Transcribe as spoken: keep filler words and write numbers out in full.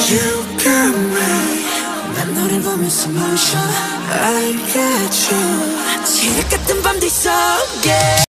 You got me. 난 너를 보면서 멈춰 I got you 지옥 같은 밤들 속에